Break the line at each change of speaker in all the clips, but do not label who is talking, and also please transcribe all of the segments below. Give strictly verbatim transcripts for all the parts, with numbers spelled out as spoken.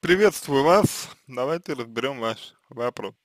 Приветствую вас. Давайте разберем ваш вопрос.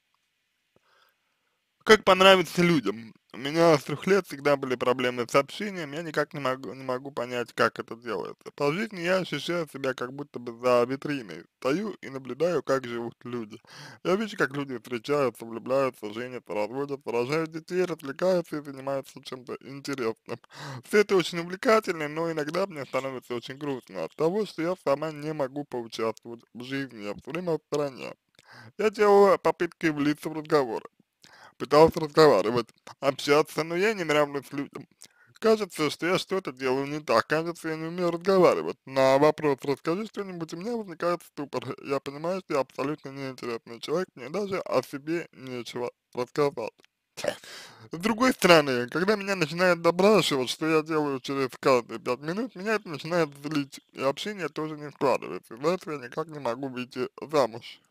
Как понравиться людям? У меня с трех лет всегда были проблемы с общением, я никак не могу, не могу понять, как это делается. По жизни я ощущаю себя как будто бы за витриной. Стою и наблюдаю, как живут люди. Я вижу, как люди встречаются, влюбляются, женятся, разводятся, рожают детей, развлекаются и занимаются чем-то интересным. Все это очень увлекательно, но иногда мне становится очень грустно от того, что я сама не могу поучаствовать в жизни, я все время в стороне. Я делаю попытки влиться в разговор, пытался разговаривать, общаться, но я не нравлюсь людям. Кажется, что я что-то делаю не так, кажется, я не умею разговаривать. На вопрос «расскажи что-нибудь», у меня возникает ступор. Я понимаю, что я абсолютно неинтересный человек, мне даже о себе нечего рассказать. С другой стороны, когда меня начинают допрашивать, что я делаю через каждые пять минут, меня это начинает злить, и общение тоже не складывается. Из-за этого я никак не могу выйти замуж.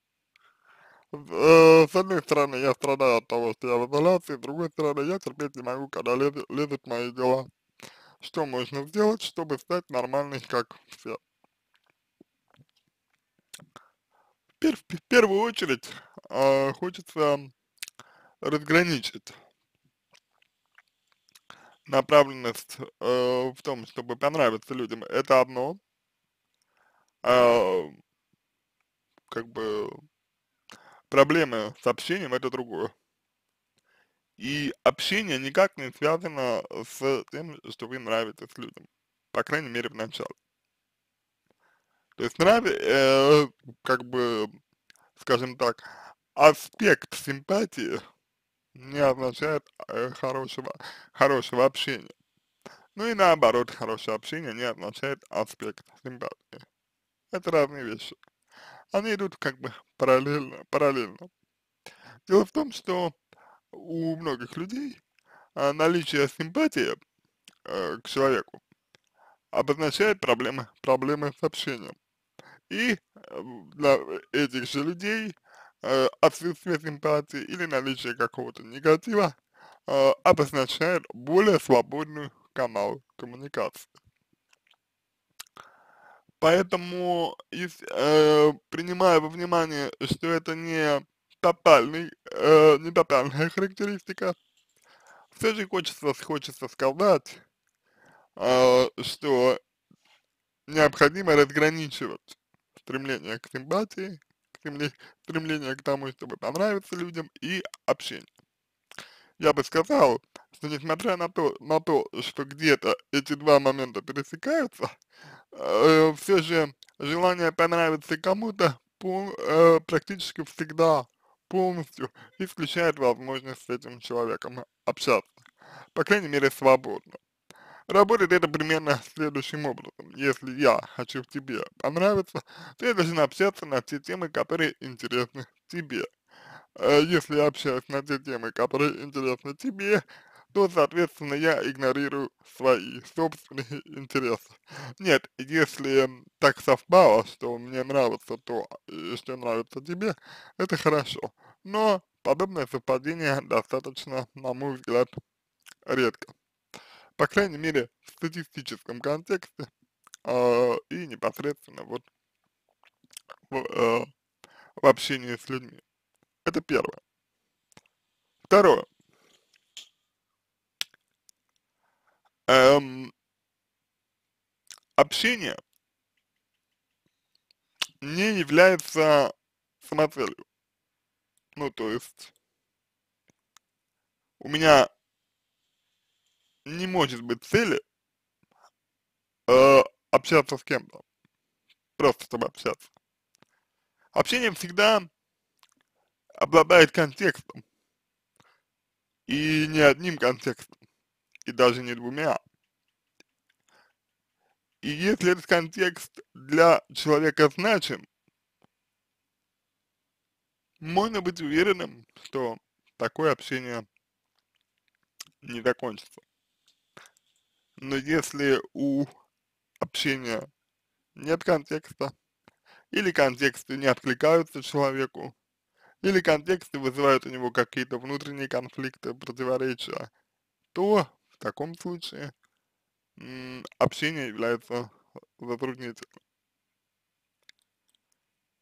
Э, с одной стороны, я страдаю от того, что я в изоляции, с другой стороны, я терпеть не могу, когда лезет, лезут в мои дела. Что можно сделать, чтобы стать нормальной, как все? Пер- в первую очередь, а, хочется разграничить направленность э, в том, чтобы понравиться людям, это одно, а, как бы проблемы с общением это другое. И общение никак не связано с тем, что вы нравитесь людям, по крайней мере, в начале. То есть нрави э, как бы, скажем так, аспект симпатии не означает э, хорошего, хорошего общения. Ну и наоборот, хорошее общение не означает аспект симпатии. Это разные вещи. Они идут как бы параллельно, параллельно. Дело в том, что у многих людей а, наличие симпатии э, к человеку обозначает проблемы, проблемы с общением. И э, для этих же людей э, отсутствие симпатии или наличие какого-то негатива э, обозначает более свободный канал коммуникации. Поэтому, если, э, принимая во внимание, что это не тотальный, э, не тотальная характеристика, все же хочется, хочется сказать, э, что необходимо разграничивать стремление к симпатии, стремле- стремление к тому, чтобы понравиться людям, и общение. Я бы сказал, что несмотря на то, на то, что где-то эти два момента пересекаются, э, все же желание понравиться кому-то пол- э, практически всегда полностью исключает возможность с этим человеком общаться. По крайней мере, свободно. Работает это примерно следующим образом. Если я хочу тебе понравиться, то я должен общаться на те темы, которые интересны тебе. Э, Если я общаюсь на те темы, которые интересны тебе, то, соответственно, я игнорирую свои собственные интересы. Нет, если так совпало, что мне нравится то, и что нравится тебе, это хорошо. Но подобное совпадение достаточно, на мой взгляд, редко. По крайней мере, в статистическом контексте а, и непосредственно вот в, э, в общении с людьми. Это первое. Второе. Эм, Общение не является самоцелью. Ну, то есть у меня не может быть цели э, общаться с кем-то, просто чтобы общаться. Общение всегда обладает контекстом, и не одним контекстом, и даже не двумя. И если этот контекст для человека значим, можно быть уверенным, что такое общение не закончится. Но если у общения нет контекста, или контексты не откликаются человеку, или контексты вызывают у него какие-то внутренние конфликты, противоречия, то в таком случае м, общение является затруднительным.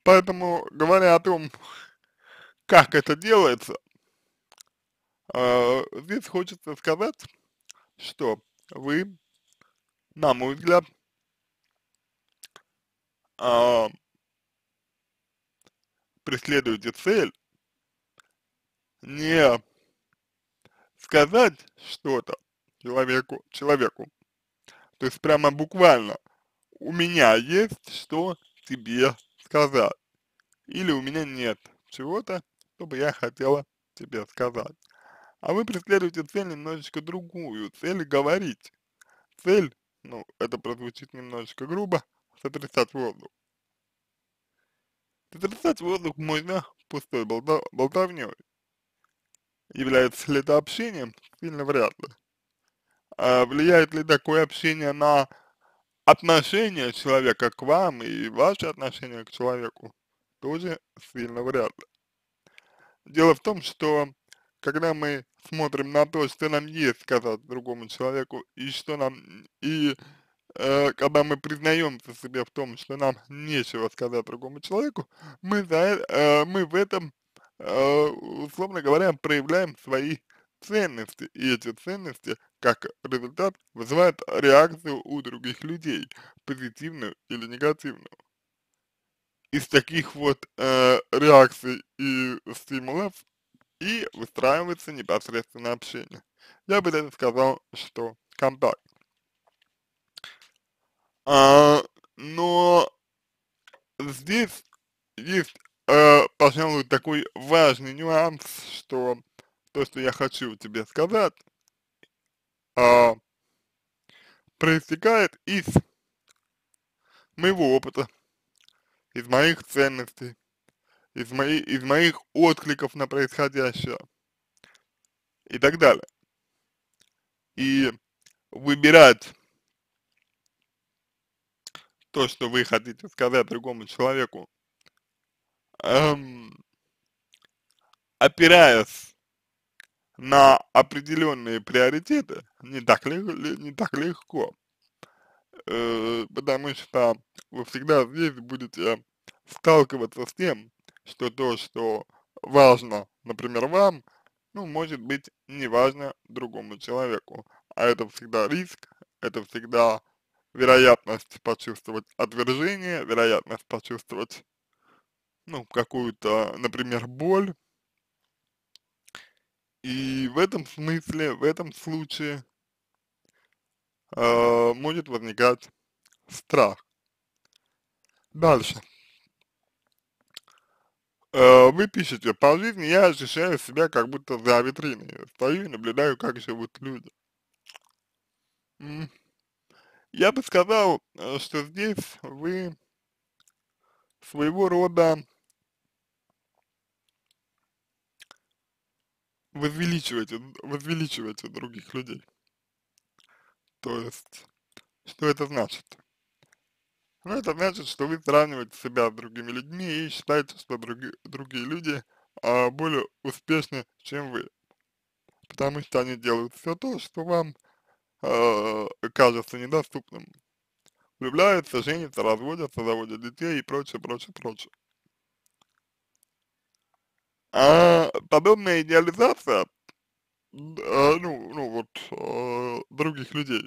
Поэтому, говоря о том, как это делается, э, здесь хочется сказать, что вы, на мой взгляд, э, преследуете цель не сказать что-то человеку, человеку, то есть прямо буквально у меня есть что тебе сказать, или у меня нет чего-то, что бы я хотела тебе сказать. А вы преследуете цель немножечко другую, цель говорить, цель, ну, это прозвучит немножечко грубо, сотрясать воздух. Сотрясать воздух можно пустой болта, болтовней. Является ли это общением? Сильно вряд ли. А влияет ли такое общение на отношение человека к вам и ваши отношения к человеку? Тоже сильно вряд ли. Дело в том, что когда мы смотрим на то, что нам есть сказать другому человеку, и что нам, и э, когда мы признаемся себе в том, что нам нечего сказать другому человеку, мы, за, э, э, мы в этом, э, условно говоря, проявляем свои ценности, и эти ценности, как результат, вызывают реакцию у других людей, позитивную или негативную. Из таких вот э, реакций и стимулов и выстраивается непосредственно общение. Я бы даже сказал, что контакт. А, но здесь есть, э, пожалуй, такой важный нюанс, что то, что я хочу тебе сказать, а, проистекает из моего опыта, из моих ценностей, из, мои, из моих откликов на происходящее и так далее. И выбирать то, что вы хотите сказать другому человеку, эм, опираясь на определенные приоритеты, не так, лег, не так легко, э, потому что вы всегда здесь будете сталкиваться с тем, что то, что важно, например, вам, ну, может быть, не важно другому человеку, а это всегда риск, это всегда вероятность почувствовать отвержение, вероятность почувствовать, ну, какую-то, например, боль. И в этом смысле, в этом случае э, может возникать страх. Дальше. Э, вы пишете, по жизни я ощущаю себя как будто за витриной. Стою и наблюдаю, как живут люди. М, Я бы сказал, э, что здесь вы своего рода возвеличиваете, возвеличиваете других людей. То есть, что это значит? Ну, это значит, что вы сравниваете себя с другими людьми и считаете, что други, другие люди а, более успешны, чем вы. Потому что они делают все то, что вам а, кажется недоступным. Влюбляются, женятся, разводятся, заводят детей и прочее, прочее, прочее. А подобная идеализация, д- а, ну, ну вот, а, других людей,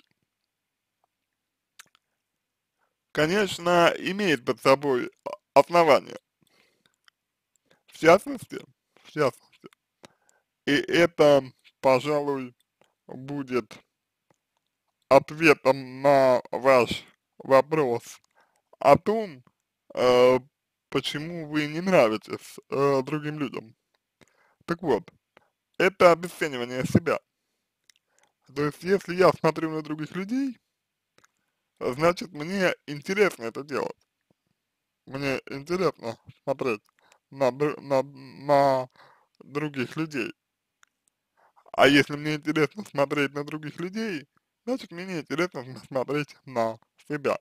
конечно, имеет под собой а- основания. В частности, в частности, и это, пожалуй, будет ответом на ваш вопрос о том, э, почему вы не нравитесь э, другим людям. Так вот, это обесценивание себя. То есть, если я смотрю на других людей, значит, мне интересно это делать. Мне интересно смотреть на, дру- на, на других людей. А если мне интересно смотреть на других людей, значит, мне не интересно смотреть на себя.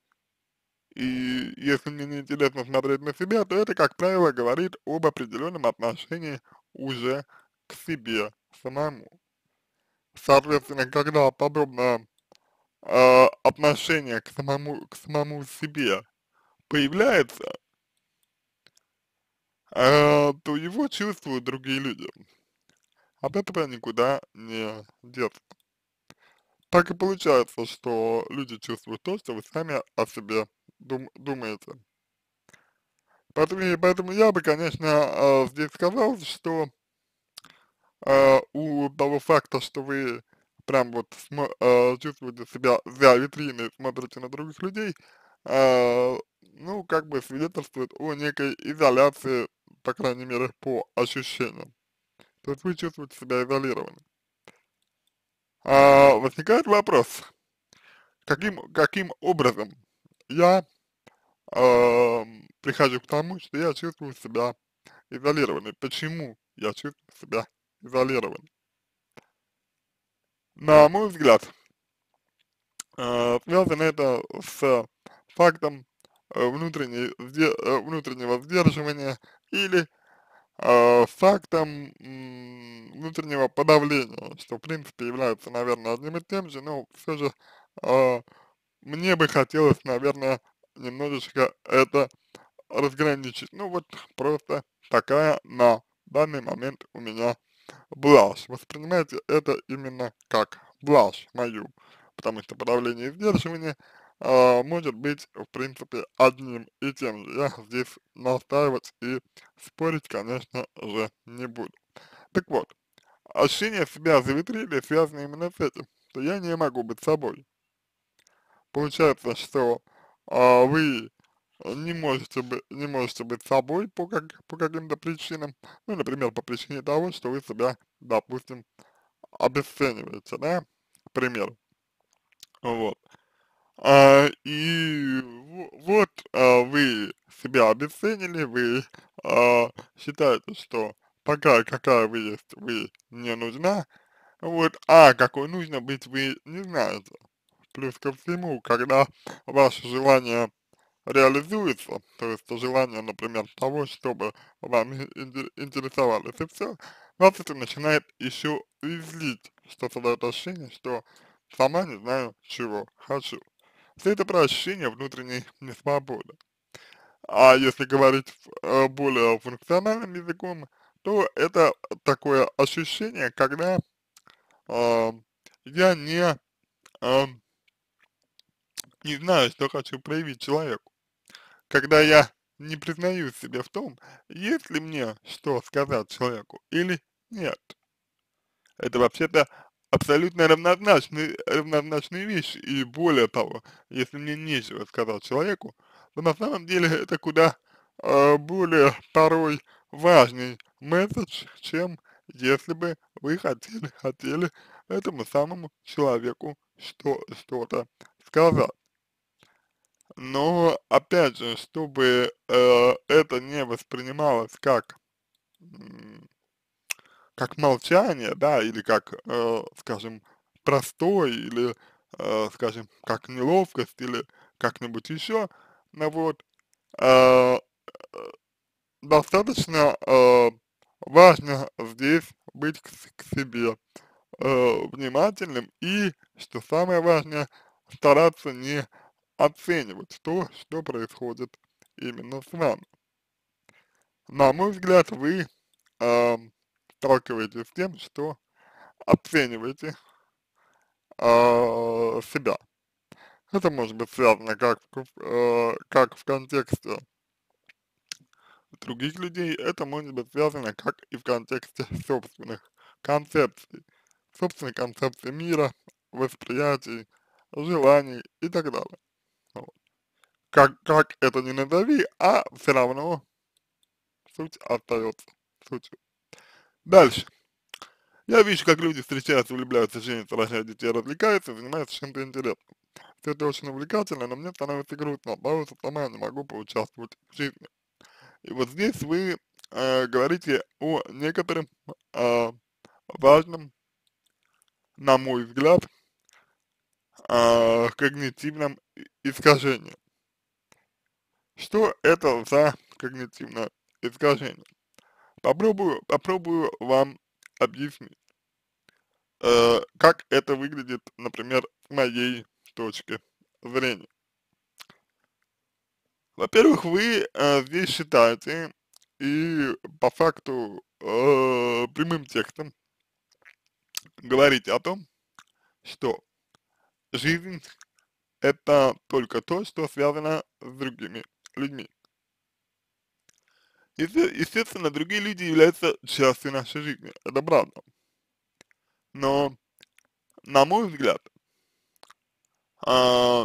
И если мне не интересно смотреть на себя, то это, как правило, говорит об определенном отношении уже к себе самому. Соответственно, когда подобное э, отношение к самому, к самому себе появляется, э, то его чувствуют другие люди. От этого никуда не деться. Так и получается, что люди чувствуют то, что вы сами о себе дум думаете. Поэтому, и поэтому я бы, конечно, э, здесь сказал, что э, у того факта, что вы прям вот смо э, чувствуете себя за витриной, смотрите на других людей, э, ну, как бы свидетельствует о некой изоляции, по крайней мере, по ощущениям. То есть вы чувствуете себя изолированным. А, возникает вопрос, каким, каким образом я ам, прихожу к тому, что я чувствую себя изолированным. Почему я чувствую себя изолированным? На мой взгляд, э, связано это с фактом э, внутренней, сде- э, внутреннего сдерживания или э, фактом м, внутреннего подавления, что в принципе является, наверное, одним и тем же, но все же э, мне бы хотелось, наверное, немножечко это разграничить. Ну вот просто такая на данный момент у меня блажь. Воспринимайте это именно как блажь мою, потому что подавление и сдерживание а, может быть, в принципе, одним и тем же. Я здесь настаивать и спорить, конечно же, не буду. Так вот, ощущение себя за витриной связано именно с этим, что я не могу быть собой. Получается, что а, вы не можете, быть, не можете быть собой по, как, по каким-то причинам, ну, например, по причине того, что вы себя, допустим, обесцениваете, да, к примеру, вот. А, и во- вот а, вы себя обесценили, вы а, считаете, что такая, какая вы есть, вы не нужна, вот, а какой нужно быть, вы не знаете. Плюс ко всему, когда ваше желание реализуется, то есть желание, например, того, чтобы вами инте- интересовались, и все, вас это начинает еще и злить, что создает ощущение, что сама не знаю, чего хочу. Все это про ощущение внутренней несвободы. А если говорить э, более функциональным языком, то это такое ощущение, когда э, я не, э, не знаю, что хочу проявить человеку. Когда я не признаю себя в том, есть ли мне что сказать человеку или нет. Это вообще-то абсолютно равнозначные, равнозначные вещи. И более того, если мне нечего сказать человеку, то на самом деле это куда э, более порой важный месседж, чем если бы вы хотели, хотели этому самому человеку что, что-то сказать. Но опять же, чтобы э, это не воспринималось как, м, как молчание, да, или как, э, скажем, простой, или, э, скажем, как неловкость, или как-нибудь еще, ну вот, э, достаточно э, важно здесь быть к, с- к себе э, внимательным и, что самое важное, стараться не оценивать то, что происходит именно с вами. На мой взгляд, вы ам, сталкиваетесь с тем, что оцениваете а, себя. Это может быть связано как, в- э, как в контексте других людей, это может быть связано как и в контексте собственных концепций, собственной концепции мира, восприятий, желаний и так далее. Вот. Как, как это ни назови, а все равно суть остается сутью. Дальше. Я вижу, как люди встречаются, влюбляются, женятся, рожают детей, развлекаются, занимаются чем-то интересным. Все это очень увлекательно, но мне становится грустно от того, что сама я не могу поучаствовать в жизни. И вот здесь вы э, говорите о некотором э, важном, на мой взгляд, э, когнитивном и- искажении. Что это за когнитивное искажение? Попробую, попробую вам объяснить, э, как это выглядит, например, с моей точки зрения. Во-первых, вы э, здесь считаете, и по факту э, прямым текстом говорить о том, что жизнь это только то, что связано с другими людьми. Есте- Естественно, другие люди являются частью нашей жизни, это правда. Но, на мой взгляд, а,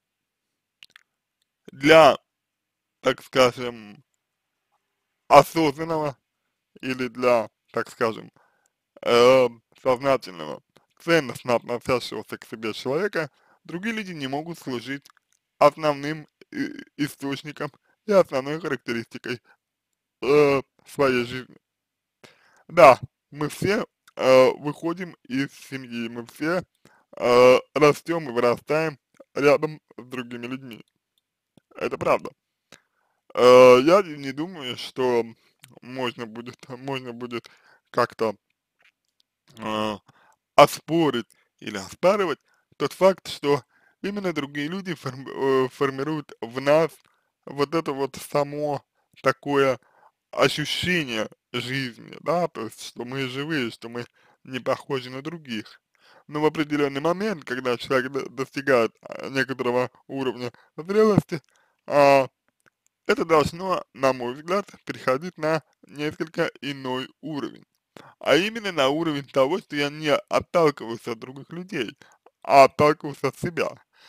для, так скажем, осознанного или для, так скажем, э, сознательного, ценностно относящегося к себе человека, другие люди не могут служить основным и- источником и основной характеристикой э, своей жизни. Да, мы все э, выходим из семьи, мы все э, растем и вырастаем рядом с другими людьми. Это правда. Э, я не думаю, что можно будет, можно будет как-то э, оспорить или оспаривать тот факт, что именно другие люди форми- э, формируют в нас вот это вот само такое ощущение жизни, да, то есть, что мы живые, что мы не похожи на других. Но в определенный момент, когда человек до- достигает а, некоторого уровня зрелости, а, это должно, на мой взгляд, переходить на несколько иной уровень. А именно на уровень того, что я не отталкиваюсь от других людей, а отталкиваюсь от себя,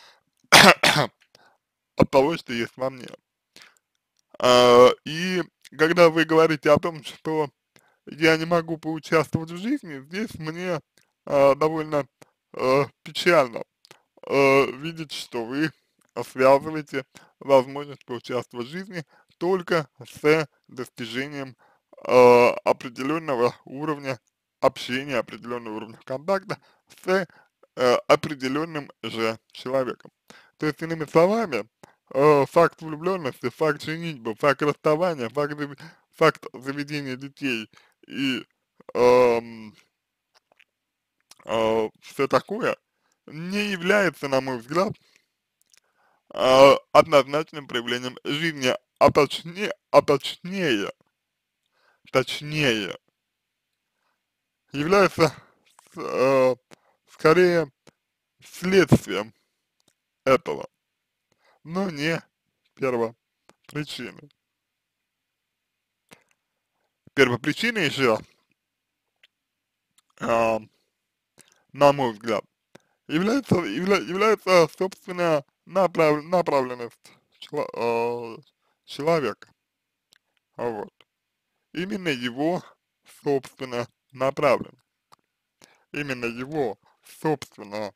от того, что есть во мне. А, и когда вы говорите о том, что я не могу поучаствовать в жизни, здесь мне а, довольно а, печально а, видеть, что вы связываете возможность поучаствовать в жизни только с достижением а, определенного уровня общения, определенного уровня контакта с а, определенным же человеком. То есть, иными словами, э, факт влюбленности, факт женитьбы, факт расставания, факт, зави- факт заведения детей и эм, все такое не является, на мой взгляд, э, однозначным проявлением жизни, а точнее, а точнее, точнее, является э, скорее следствием этого, но не первопричиной. Первопричиной же, э, на мой взгляд, является, явля, является собственно направ, направленность чело- э, человека. А вот. Именно его, собственно, направлен. Именно его, собственно,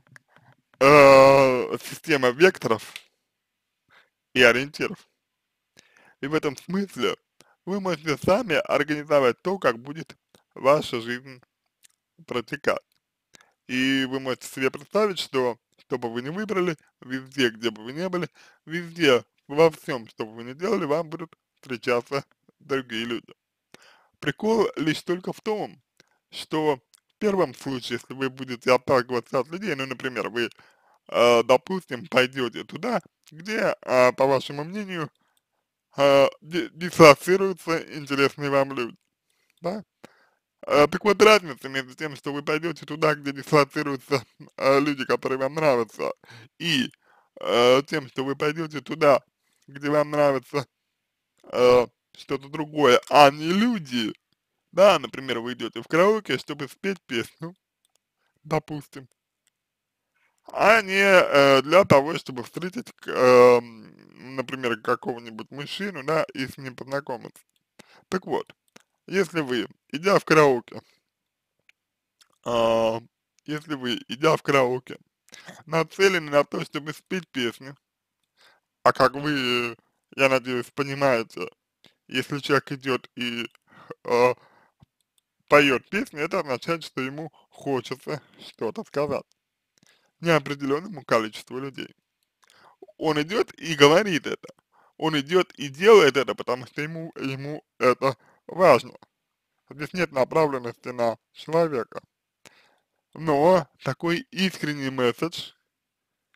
э, система векторов и ориентиров. И в этом смысле вы можете сами организовать то, как будет ваша жизнь протекать. И вы можете себе представить, что, что бы вы ни выбрали, везде, где бы вы ни были, везде, во всем, что бы вы ни делали, вам будут встречаться другие люди. Прикол лишь только в том, что в первом случае, если вы будете отталкиваться от людей, ну, например, вы, э, допустим, пойдете туда, где, э, по вашему мнению, э, ди- дислоцируются интересные вам люди, да? Э, так вот, разница между тем, что вы пойдете туда, где дислоцируются э, люди, которые вам нравятся, и э, тем, что вы пойдете туда, где вам нравится э, что-то другое, а не люди, да, например, вы идете в караоке, чтобы спеть песню, допустим, а не э, для того, чтобы встретить, к- э, м, например, какого-нибудь мужчину, да, и с ним познакомиться. Так вот, если вы, идя в караоке, а, если вы, идя в караоке, нацелены на то, чтобы спеть песню, а как вы, я надеюсь, понимаете, если человек идет и э, поет песню, это означает, что ему хочется что-то сказать неопределенному количеству людей. Он идет и говорит это. Он идет и делает это, потому что ему, ему это важно. Здесь нет направленности на человека. Но такой искренний месседж,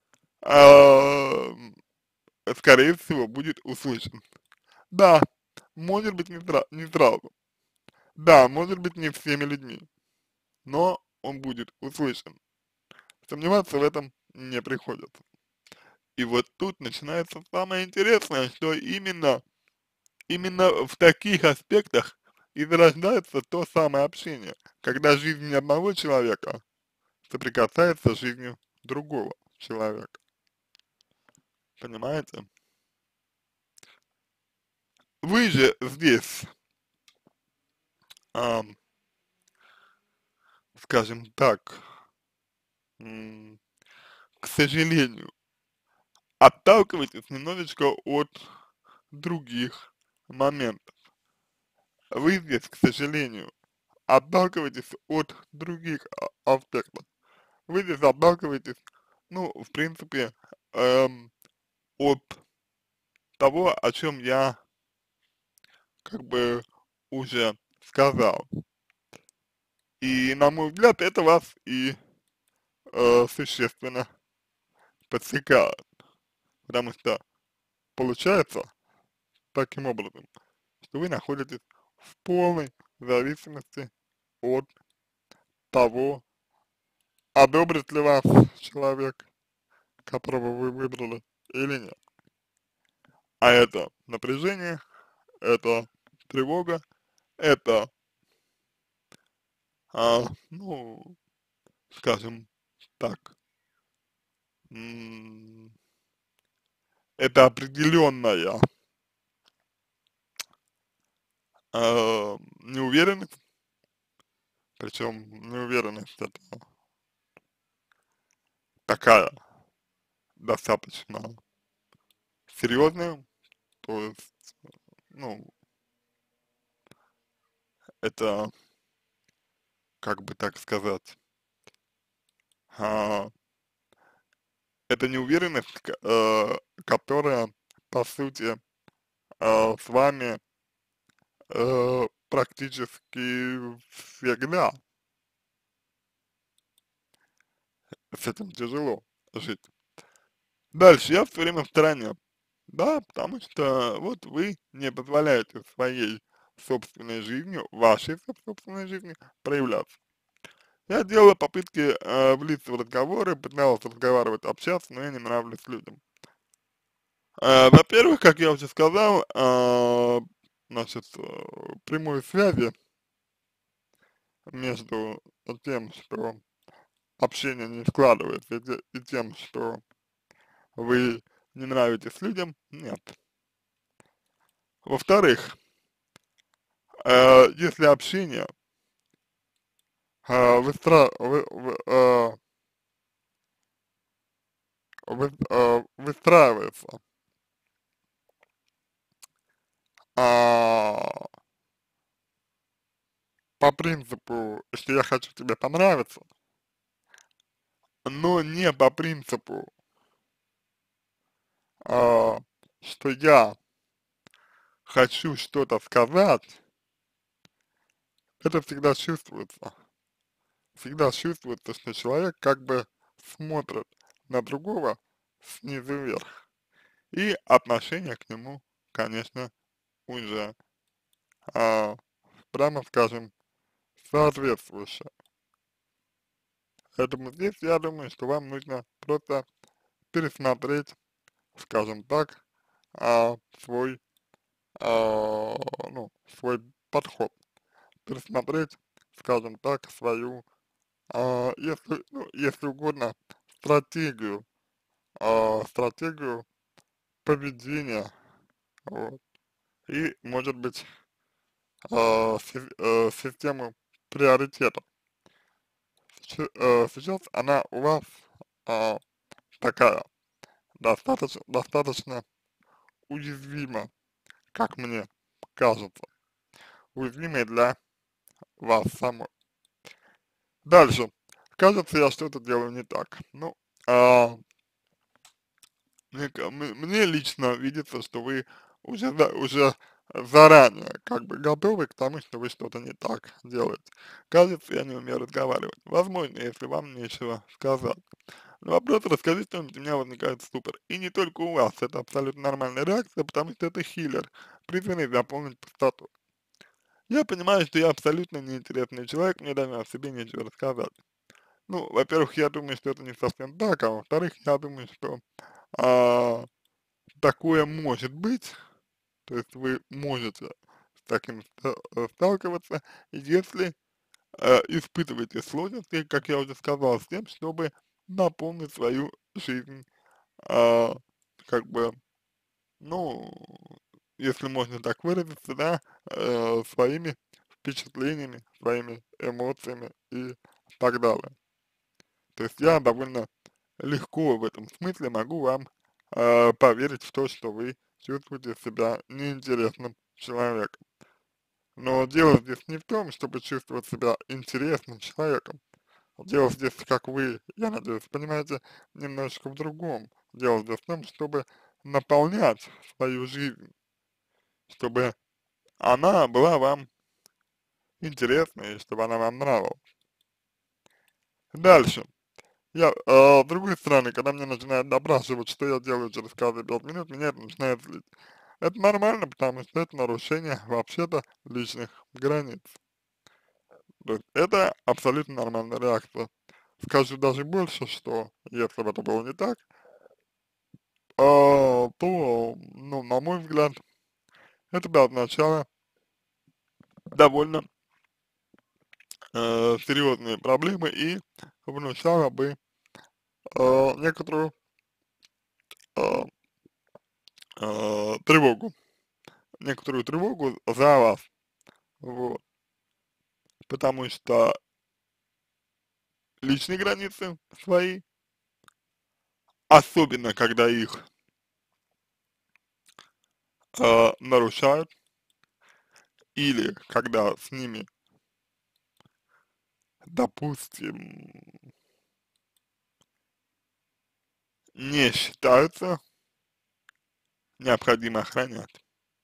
а, скорее всего, будет услышан. Да, может быть не, сра не сразу, да, может быть не всеми людьми, но он будет услышан. Сомневаться в этом не приходится. И вот тут начинается самое интересное, что именно, именно в таких аспектах и зарождается то самое общение, когда жизнь одного человека соприкасается с жизнью другого человека. Понимаете? Вы же здесь, а, скажем так, м, к сожалению, отталкиваетесь немножечко от других моментов. Вы здесь, к сожалению, отталкиваетесь от других а- аспектов. Вы здесь отталкиваетесь, ну, в принципе, эм, от того, о чем я как бы уже сказал. И, на мой взгляд, это вас и э, существенно подсекает, потому что получается таким образом, что вы находитесь в полной зависимости от того, одобрит ли вас человек, которого вы выбрали, или нет. А это напряжение, это тревога, это, а, ну, скажем так, м, это определенная а, неуверенность, причем неуверенность это такая достаточно серьезная, то есть, ну, это, как бы так сказать, а, это неуверенность, к- э, которая, по сути, э, с вами э, практически всегда, с этим тяжело жить. Дальше, я все время в стороне, да, потому что вот вы не позволяете своей собственной жизнью, вашей собственной жизни проявляться. Я делала попытки э, влиться в разговоры, пытался разговаривать, общаться, но я не нравлюсь людям. Э, во-первых, как я уже сказал, э, значит, э, прямой связи между тем, что общение не складывается, и, те- и тем, что вы не нравитесь людям, нет. Во-вторых, э, если общение э, выстра... вы, вы, э, вы, э, выстраивается а, по принципу, что я хочу тебе понравиться, но не по принципу, а, что я хочу что-то сказать, это всегда чувствуется. Всегда чувствуется, что человек как бы смотрит на другого снизу вверх. И отношение к нему, конечно, уже, а, прямо скажем, соответствующее. Поэтому здесь я думаю, что вам нужно просто пересмотреть, скажем так, а, свой, а, ну, свой подход, пересмотреть, скажем так, свою, а, если, ну, если угодно, стратегию, а, стратегию поведения, вот, и, может быть, а, си- э, систему приоритетов. Щ- э, Сейчас она у вас а, такая, достаточно, достаточно уязвима, как мне кажется, уязвимой для вас самой. Дальше. Кажется, я что-то делаю не так. Ну, а, мне, ка- м- мне лично видится, что вы уже, за- уже заранее как бы готовы к тому, что вы что-то не так делаете. Кажется, я не умею разговаривать. Возможно, если вам нечего сказать. Но вопрос расскажи что-нибудь, у меня возникает ступор. И не только у вас, это абсолютно нормальная реакция, потому что это хиллер, призванный заполнить пустоту. Я понимаю, что я абсолютно неинтересный человек, мне даже о себе нечего рассказать. Ну, во-первых, я думаю, что это не совсем так, а во-вторых, я думаю, что а, такое может быть, то есть вы можете с таким ста- э, сталкиваться, если э, испытываете сложности, как я уже сказал, с тем, чтобы наполнить свою жизнь, а, как бы, ну, если можно так выразиться, да, э, своими впечатлениями, своими эмоциями и так далее. То есть я довольно легко в этом смысле могу вам э, поверить в то, что вы чувствуете себя неинтересным человеком. Но дело здесь не в том, чтобы чувствовать себя интересным человеком. Дело здесь, как вы, я надеюсь, понимаете, немножечко в другом. Дело здесь в том, чтобы наполнять свою жизнь, чтобы она была вам интересна и чтобы она вам нравилась. Дальше. Я, э, с другой стороны, когда мне начинают допрашивать, что я делаю через каждые пять минут, меня это начинает злить. Это нормально, потому что это нарушение вообще-то личных границ. То есть это абсолютно нормальная реакция. Скажу даже больше, что если бы это было не так, а, то, ну, на мой взгляд, это бы означало довольно э, серьезные проблемы и внушало бы э, некоторую э, э, тревогу, некоторую тревогу за вас, вот, потому что личные границы свои, особенно когда их э, нарушают или когда с ними, допустим, не считаются, необходимо охранять.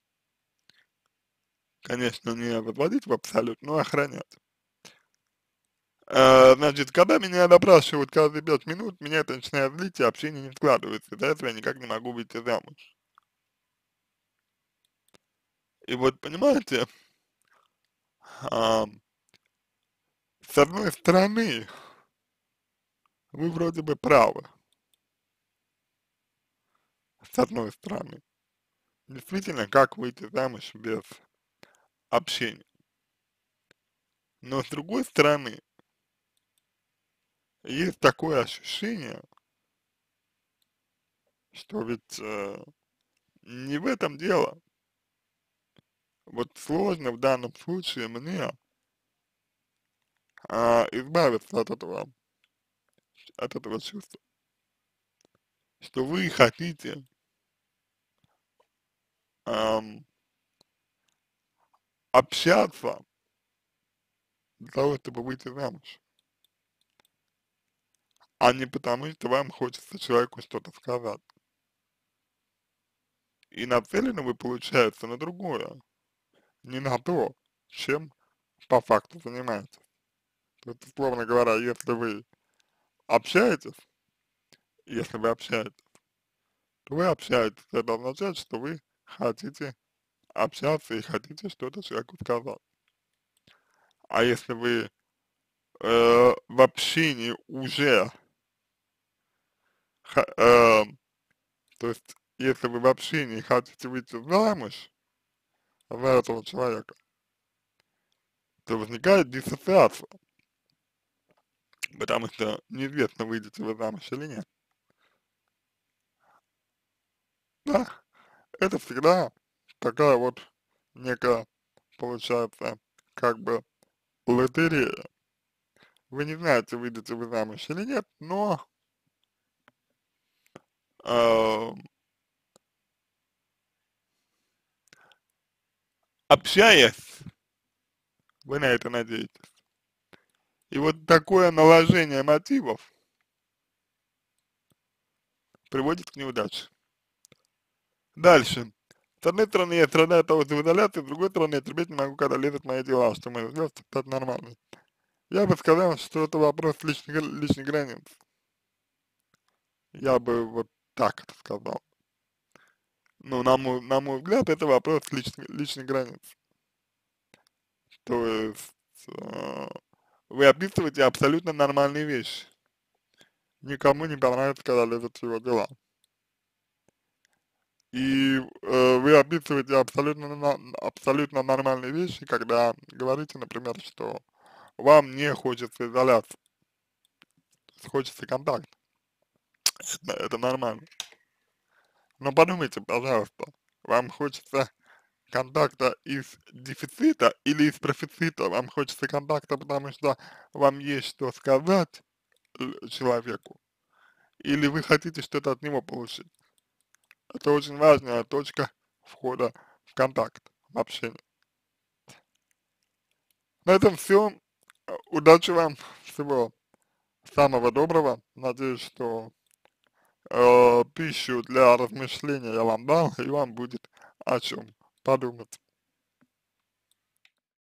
Конечно, не возводить в абсолют, но охранять. Э, значит, когда меня допрашивают каждые пять минут, меня это начинает злить, и общение не складывается. Из-за этого я никак не могу выйти замуж. И вот, понимаете, а, с одной стороны, вы вроде бы правы, с одной стороны. Действительно, как выйти замуж без общения. Но с другой стороны, есть такое ощущение, что ведь э, не в этом дело. Вот сложно в данном случае мне а, избавиться от этого, от этого чувства, что вы хотите ам, общаться для того, чтобы выйти замуж, а не потому, что вам хочется человеку что-то сказать. И нацелены вы, получается, на другое, не на то, чем по факту занимаетесь. То есть, условно говоря, если вы общаетесь, если вы общаетесь, то вы общаетесь, это означает, что вы хотите общаться и хотите что-то человеку сказать. А если вы э, в общении уже, ха- э, то есть, если вы в общении хотите выйти замуж за этого человека, то возникает диссоциация, потому что неизвестно, выйдете вы замуж или нет. Да, это всегда такая вот некая, получается, как бы лотерея. Вы не знаете, выйдете вы замуж или нет, но э, общаясь, вы на это надеетесь. И вот такое наложение мотивов приводит к неудаче. Дальше. С одной стороны, я страдаю от того, что в изоляции, с другой стороны, я терпеть не могу, когда лезут мои дела, что мои взгляды, это нормально. Я бы сказал, что это вопрос личных, личных границ. Я бы вот так это сказал. Ну, на мой, на мой взгляд, это вопрос личной, личной границы. То есть, э, вы описываете абсолютно нормальные вещи. Никому не понравится, когда лезут в его дела. И э, вы описываете абсолютно, на- абсолютно нормальные вещи, когда говорите, например, что вам не хочется изоляции, хочется контакт. Это, это нормально. Но подумайте, пожалуйста, вам хочется контакта из дефицита или из профицита? Вам хочется контакта, потому что вам есть что сказать э, человеку, или вы хотите что-то от него получить? Это очень важная точка входа в контакт, в общение. На этом все. Удачи вам, всего самого доброго. Надеюсь, что э, пищу для размышления я вам дал, и вам будет о чем подумать.